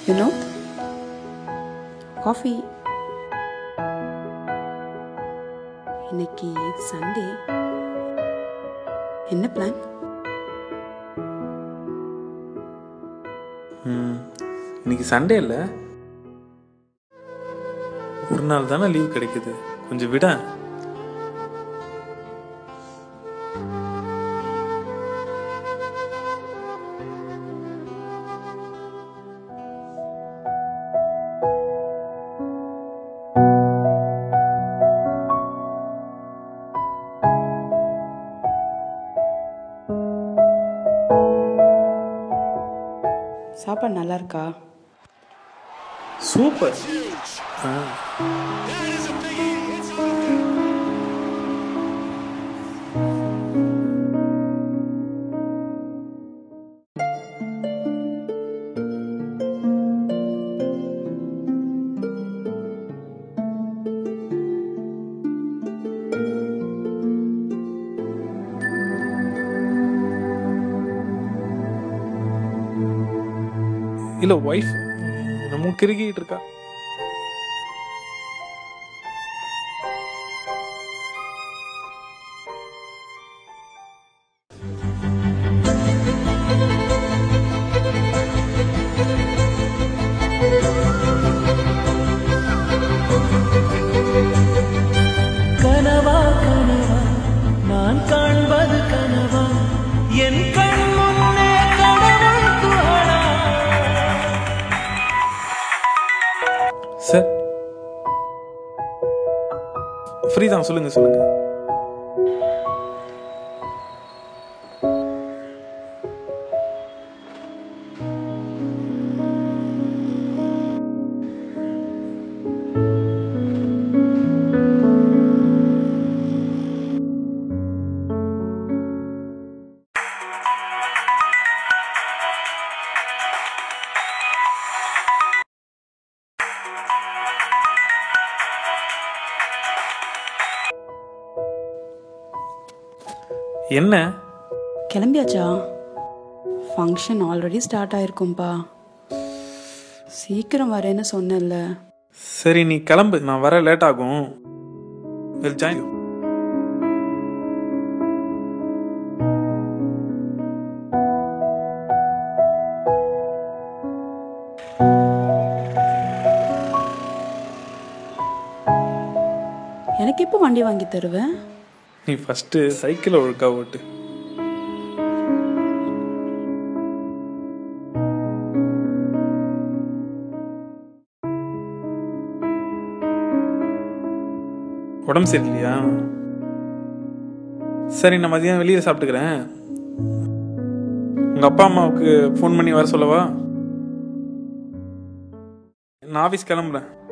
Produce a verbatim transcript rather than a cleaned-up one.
You know? Coffee. இன்னைக்கு Sunday. என்ன plan? இன்னைக்கு சண்டே இல்லை, ஒரு நாள் தானே லீவ் கிடைக்குது, கொஞ்சம் விட. சாப்பாடு நல்லா இருக்கா? சூப்பர். இல்ல வைஃப் நம்ம கிறுக்கிட்டு இருக்கா. கனவா கனவா நான் காண்பது கனவா, என் கண் முன்னே கடவுள் துகளா. சார் ஃப்ரீ தான், சொல்லுங்க சொல்லுங்க. என்ன கிளம்பியாச்சா? ஃபங்க்ஷன் ஆல்ரெடி ஸ்டார்ட் ஆயிருக்கும்பா. சீக்கிரம் வரேன்னு சொன்னேன்ல. சரி நீ கிளம்பு, நான் வர லேட் ஆகும். We'll join you. எனக்கு எப்போ வண்டி வாங்கி தருவேன்? நீ ஃபர்ஸ்ட் சைக்கிள் ஒழுக்கா ஓட்டு. உடம்பு சரியில்லையா? சரி நான் மதியம் வெளியே சாப்பிட்டுக்கிறேன். உங்க அப்பா அம்மாவுக்கு ஃபோன் பண்ணி வர சொல்லவா? நான் ஆஃபீஸ் கிளம்புறேன்.